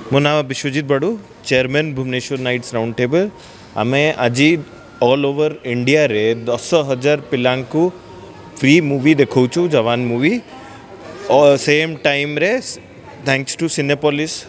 मो नाम Biswajit Badu, chairman Bhubaneswar knights round table. आमे आज ऑल ओवर इंडिया रे 10,000 पिलांकु फ्री मूवी देखौछु, जवान मूवी। और सेम टाइम रे थैंक्स टू सिनेपोलिस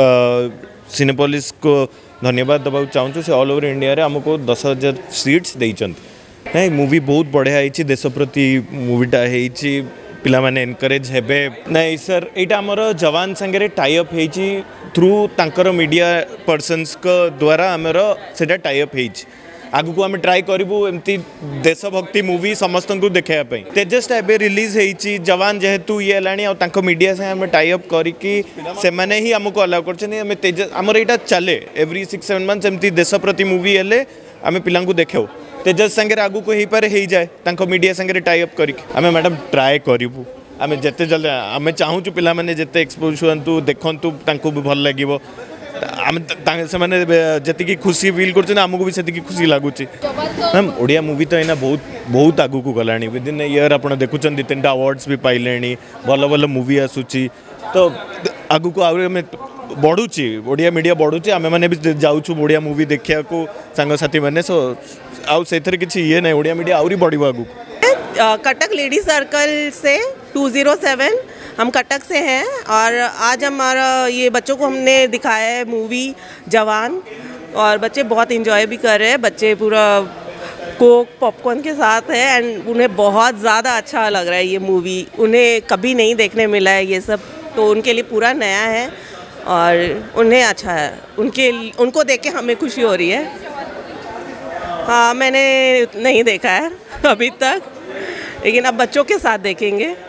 को धन्यवाद देवा चाहूँ। से ऑल ओवर इंडिया रे हमको 10,000 सीट्स देइछन। नहीं, मूवी बहुत बढ़िया है, देश प्रति मूवीटा है, पिला माने एनकरेज हेबे। नहीं सर, यहाँ आमर जवान संगे टाई अप होइछि थ्रू तांकर मीडिया पर्सन्स को द्वारा आमर सेटा टाई अप होइछि। आगु को आम ट्राए करूँ एमती देशभक्ति मूवी समस्त को देखापी। तेजस एवं रिलीज होइछि जवान जेहेतु ये है मीडिया से आम टाई अप करने ही आमको अलाउ कर तेजस आमर यहाँ चले एवरी 6-7 मंथ्स एमती देश प्रति मूवी हेले आम पिला देखाऊ। तेजस संगे आगु को पारे हो जाए मीडिया संगे टाई अप करें मैडम ट्राए करूँ। आम जिते जल्दी आम चाहूँ पिला माने जिते एक्सपोज हुआ देखु तांको भी भल लगे आम से खुशी फिल करमको भी से खुशी लगुच। मैम ओडिया मूवी तो यहाँ बहुत बहुत आगू को गला विदिन ईयर आप देखुं 2-3 अवार्ड्स भी पाइले, भल भल मूवी आसूची। तो आगू को आम बढ़ुची ओडिया मीडिया बढ़ुची, आम मैंने भी जाऊँ ओडिया मूवी देखा को सांगसाथी मैंने। सो आउ से किसी ये ना ओडिया मीडिया आहरी बढ़ आगू। कटक लेडी सर्कल से 207 हम कटक से हैं और आज हमारा ये बच्चों को हमने दिखाया है मूवी जवान और बच्चे बहुत इंजॉय भी कर रहे हैं। बच्चे पूरा कोक पॉपकॉर्न के साथ है एंड उन्हें बहुत ज़्यादा अच्छा लग रहा है ये मूवी। उन्हें कभी नहीं देखने मिला है ये सब, तो उनके लिए पूरा नया है और उन्हें अच्छा है। उनको देख के हमें खुशी हो रही है। हाँ, मैंने नहीं देखा है अभी तक, लेकिन अब बच्चों के साथ देखेंगे।